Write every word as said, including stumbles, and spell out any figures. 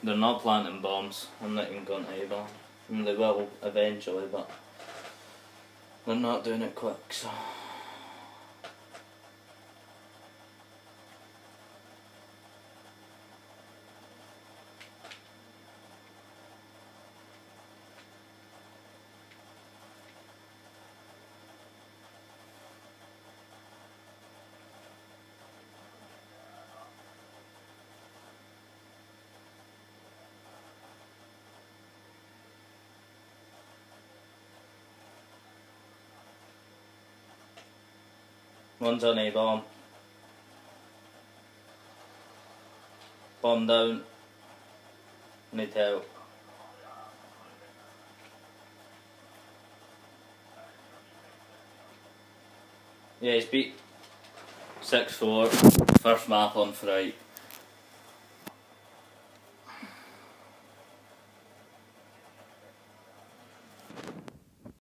They're not planting bombs. I'm not even going to bomb. I mean, they will eventually, but they're not doing it quick, so. One's on A bomb. Bomb down. Need help. Yeah, he's beat six four. First map on Fright.